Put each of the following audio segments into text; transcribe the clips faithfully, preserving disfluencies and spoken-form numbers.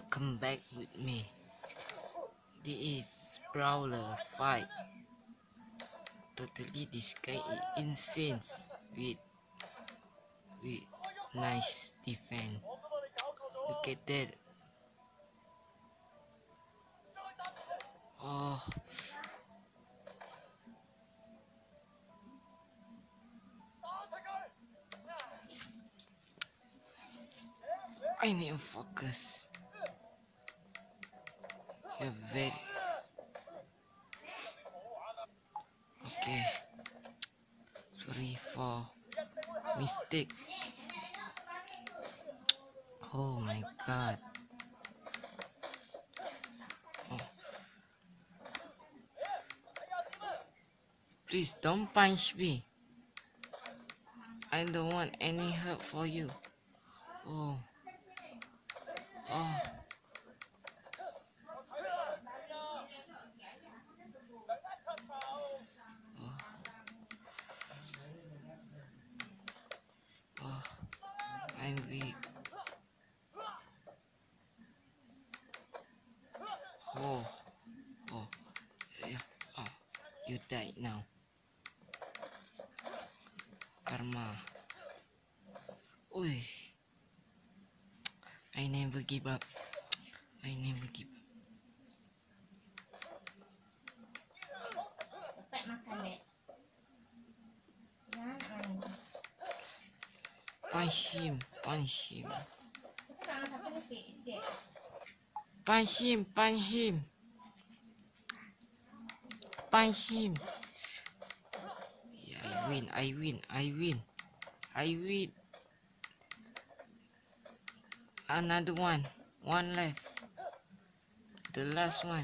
Come back with me. This is Brawler fight. Totally, this guy is insane with with nice defense. Look at that. Oh, I need to focus. You're very okay. Sorry for mistakes. Oh my god. Oh. Please don't punch me. I don't want any help for you. Oh. Oh. Oh. I'm weak. Oh. Oh. Yeah. Oh. You died now. Karma. Ui. I never give up. I never give up. Punch him. Punch him. Punch him. Punch him. Punch him. Yeah, I win. I win. I win. I win. Another one. One left. The last one.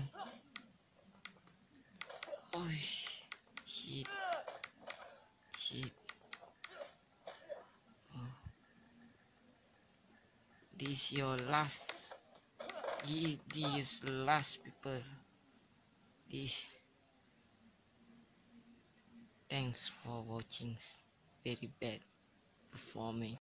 Oh shit. Shit. Oh. This your last. This last people. This. Thanks for watching. Very bad performing.